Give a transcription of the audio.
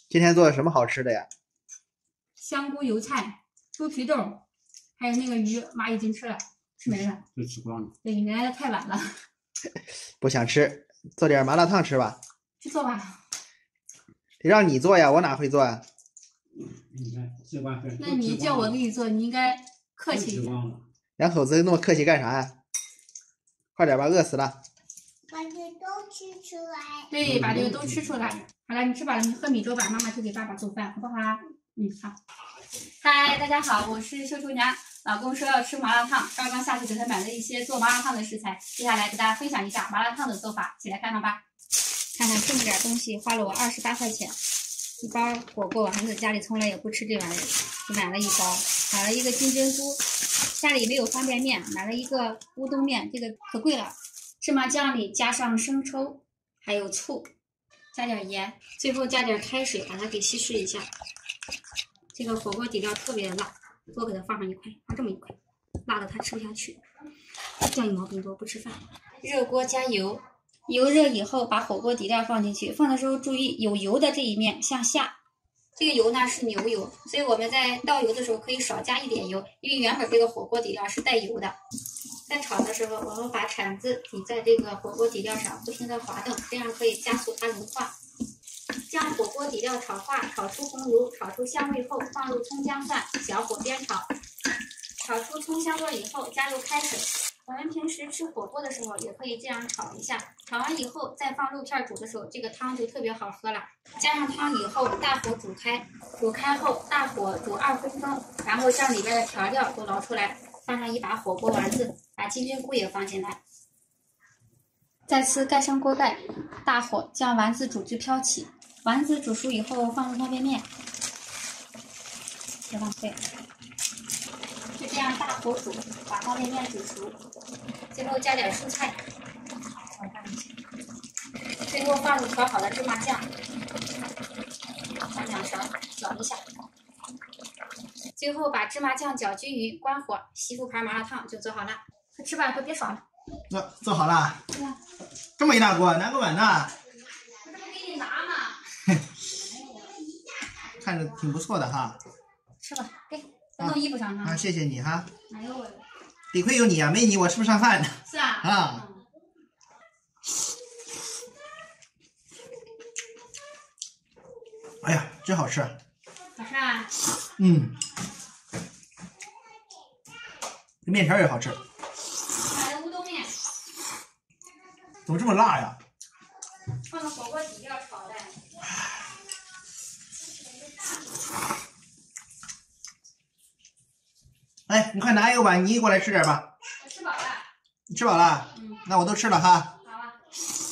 今天做的什么好吃的呀？ 香菇油菜、猪皮豆，还有那个鱼，妈已经吃了，吃没了。 都吃光了。 对，你来的太晚了， 不想吃，做点麻辣烫吃吧。 去做吧。 得让你做呀，我哪会做啊？ 你看吃完饭。 那你叫我给你做，你应该客气一点。 两口子那么客气干啥呀？快点吧，饿死了。 把这都吃出来。 对，把这个都吃出来。好了，你吃饱了，你喝米粥吧，妈妈去给爸爸做饭，好不好啊？好。嗨，大家好，我是秀厨娘。老公说要吃麻辣烫，刚刚下去给他买了一些做麻辣烫的食材，接下来给大家分享一下麻辣烫的做法，一起来看看吧。看看这么点东西，花了我28块钱。一包火锅丸子，家里从来也不吃这玩意儿，就买了一包。买了一个金针菇，家里没有方便面，买了一个乌冬面，这个可贵了。芝麻酱里加上生抽，还有醋，加点盐，最后加点开水，把它给稀释一下。这个火锅底料特别的辣，多给它放上一块，放这么一块，辣的他吃不下去。酱油毛病多，不吃饭。热锅加油，油热以后把火锅底料放进去，放的时候注意有油的这一面向下。这个油呢是牛油，所以我们在倒油的时候可以少加一点油，因为原本这个火锅底料是带油的。在炒的时候，我们把铲子抵在这个火锅底料上，不停的滑动，这样可以加速它融化。将火锅底料炒化，炒出红油，炒出香味后，放入葱姜蒜，小火煸炒。炒出葱香味以后，加入开水。我们平时吃火锅的时候也可以这样炒一下，炒完以后再放肉片煮的时候，这个汤就特别好喝了。加上汤以后，大火煮开，煮开后大火煮2分钟，然后将里边的调料都捞出来，放上一把火锅丸子，把金针菇也放进来。再次盖上锅盖，大火将丸子煮至飘起。丸子煮熟以后放入方便面，别浪费。就这样大火煮，把方便面煮熟，最后加点蔬菜，最后放入调好的芝麻酱，放2勺，搅一下。最后把芝麻酱搅均匀，关火，西湖牌麻辣烫就做好了。快吃吧，快别爽了。 那做好了。 对呀。 这么一大锅，难怪碗呢。 我这不给你拿吗？ 看着挺不错的哈。 吃吧，给弄衣服上哈。 谢谢你哈。 哎呦我。 得亏有你啊，没你我吃不上饭呢。 是啊。 啊。哎呀，真好吃。 好吃啊。 这面条也好吃。 买的乌冬面。 怎么这么辣呀？ 放的火锅底料炒的。 哎，你快拿一个碗，你过来吃点吧。 我吃饱了。 你吃饱了？那我都吃了哈。 好啊。